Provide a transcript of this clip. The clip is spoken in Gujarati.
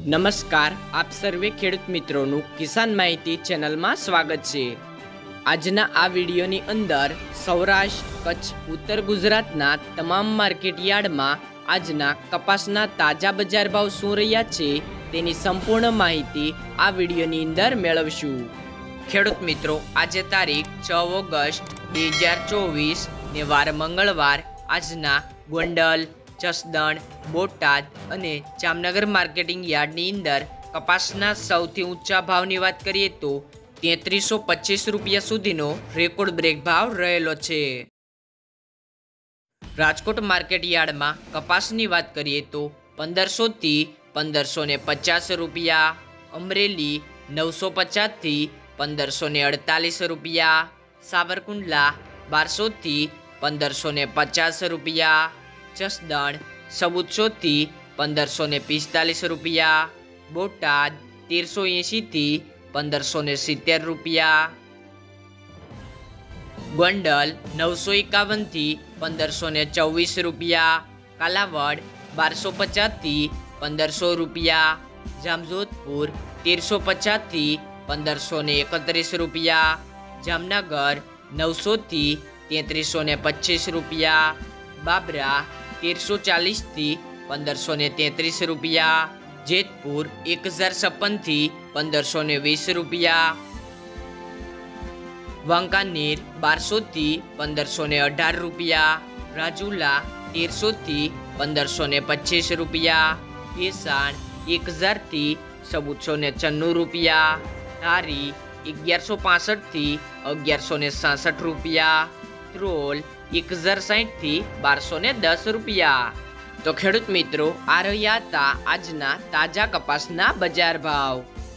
નમસ્કાર, આપ સર્વે ખેડૂત મિત્રોનું કિસાન માહિતી ચેનલમાં સ્વાગત છે। આજના આ વિડીયોની અંદર સૌરાષ્ટ્ર, કચ્છ, ઉત્તર ગુજરાતના તમામ માર્કેટ યાર્ડમાં આજના કપાસના તાજા બજાર ભાવ શું રહ્યા છે તેની સંપૂર્ણ માહિતી આ વિડીયોની અંદર મેળવશું। ખેડૂત મિત્રો, આજે તારીખ 6 ઓગસ્ટ 2024 ને વાર મંગળવાર આજના ગોંડલ, જસદણ, બોટાદ અને જામનગર માર્કેટિંગ યાર્ડની અંદર કપાસના સૌથી ઊંચા ભાવની વાત કરીએ તો 3325 રૂપિયા સુધીનો રેકોર્ડ બ્રેક ભાવ રહેલો છે। રાજકોટ માર્કેટ યાર્ડમાં કપાસની વાત કરીએ તો 1500 થી 1550 રૂપિયા, અમરેલી 950 થી 1548 રૂપિયા, સાવરકુંડલા 1200 થી 1550 રૂપિયા, જસદણ 1400 થી 1545 રૂપિયા, બોટાદ 1380 થી 1570 રૂપિયા, ગોંડલ 951 થી 1524 રૂપિયા, કાલાવડ 1250 થી 1500 રૂપિયા, જામજોધપુર 1350 થી 1531 રૂપિયા, જામનગર 900 થી 3325 રૂપિયા, બાબરા 1340 થી 1533 રૂપિયા, જેતપુર 1056 થી 1520 રૂપિયા, વાંકાનેર 1200 થી 1518 રૂપિયા, રાજુલા 1300 થી 1525 રૂપિયા, ભેસાણ 1000 થી 1496 રૂપિયા, ધારી 1165 થી 1166 રૂપિયા, ધ્રોલ 1060 થી 1210 રૂપિયા। તો ખેડૂત મિત્રો, આ રહ્યા હતા આજના તાજા કપાસના બજાર ભાવ।